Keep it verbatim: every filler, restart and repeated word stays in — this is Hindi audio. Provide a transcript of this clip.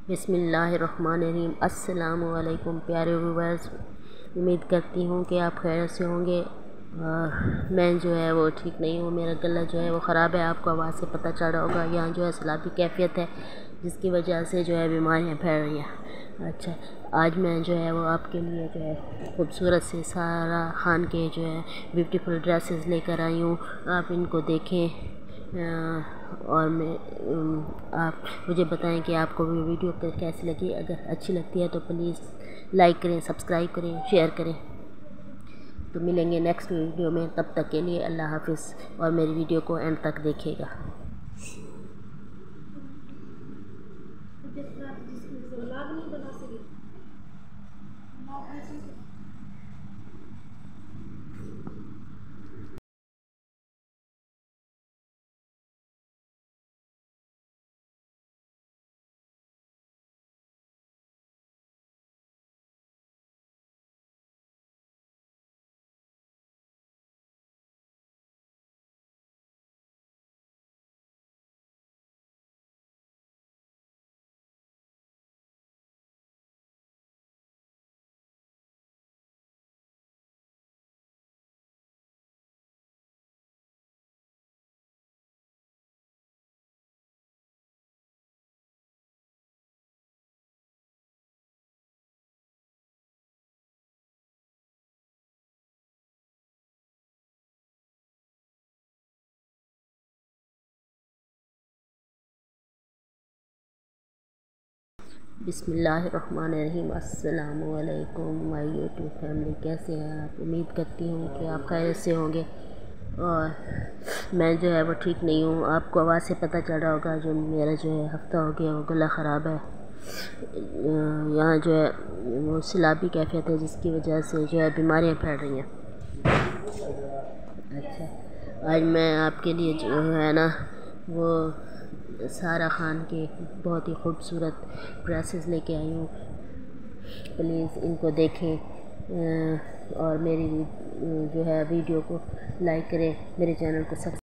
बिस्मिल्लाहिर्रहमानिर्रहीम। अस्सलामु अलैकुम प्यारे व्यूअर्स, उम्मीद करती हूँ कि आप खैर से होंगे। आ, मैं जो है वो ठीक नहीं हूँ, मेरा गला जो है वो ख़राब है। आपको आवाज़ से पता चल रहा होगा, यहाँ जो है सैलाबी कैफियत है जिसकी वजह से जो है बीमारियाँ फैल रही हैं। अच्छा, आज मैं जो है वो आपके लिए जो है खूबसूरत से सारा खान के जो है ब्यूटीफुल ड्रेसेस लेकर आई हूँ, आप इनको देखें। और मैं आप मुझे बताएं कि आपको भी वीडियो कैसी लगी। अगर अच्छी लगती है तो प्लीज़ लाइक करें, सब्सक्राइब करें, शेयर करें। तो मिलेंगे नेक्स्ट वीडियो में, तब तक के लिए अल्लाह हाफिज़, और मेरी वीडियो को एंड तक देखिएगा। बिस्मिल्लाहिर्रहमानिर्रहीम। अस्सलामु अलैकुम माय यूट्यूब फैमिली, कैसे हैं आप? उम्मीद करती हूँ कि आप खैर से होंगे। और मैं जो है वो ठीक नहीं हूँ, आपको आवाज़ से पता चल रहा होगा। जो मेरा जो है हफ्ता हो गया वो गला ख़राब है। यहाँ जो है वो सैलाबी कैफियत है जिसकी वजह से जो है बीमारियाँ फैल रही हैं। अच्छा, आज मैं आपके लिए जो है ना वो सारा खान के बहुत ही खूबसूरत ड्रेसेस लेके आई हूँ, प्लीज़ इनको देखें। और मेरी जो है वीडियो को लाइक करें, मेरे चैनल को सब्सक्राइब